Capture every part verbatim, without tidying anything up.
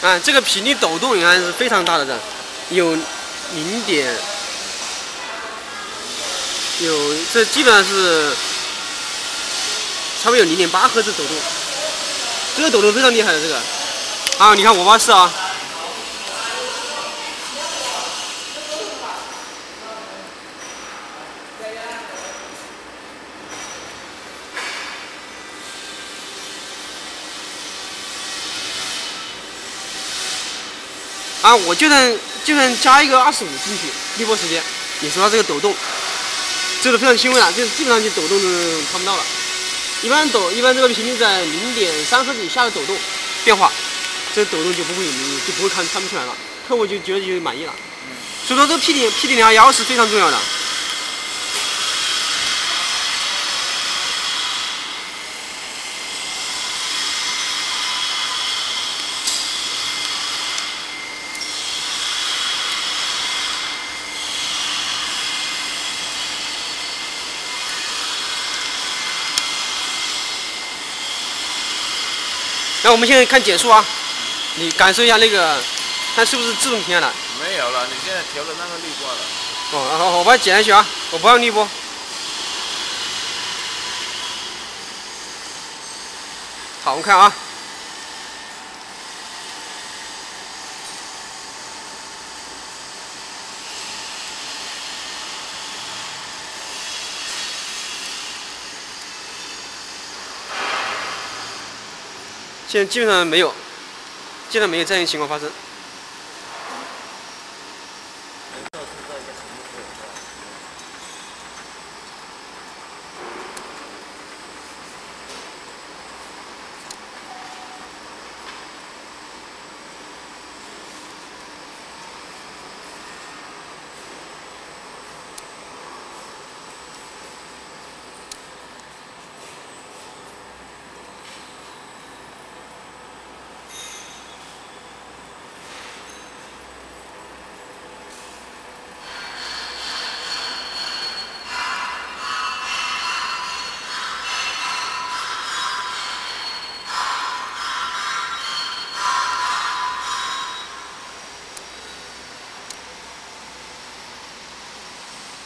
啊，这个频率抖动你看是非常大的，这有零点，有这基本上是差不多有零点八赫兹抖动，这个抖动非常厉害的这个。啊，你看我爸试啊。 啊，我就算就算加一个二十五进去，滤波时间，你说它这个抖动，这个非常轻微了，就是基本上就抖动都看不到了。一般抖，一般这个频率在零点三赫兹以下的抖动变化，这个抖动就不会有就不会看看不出来了，客户就觉得就满意了。所以说这个 P 点 P 点零二幺是非常重要的。 那我们现在看减速啊，你感受一下那个，看是不是自动停下来？ 没有了，你现在调的那个滤波了。 哦，好，我把它减下去啊，我不让滤波。好，我们看啊。现在基本上没有，基本上没有这样的情况发生。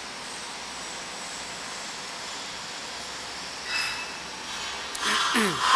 嗯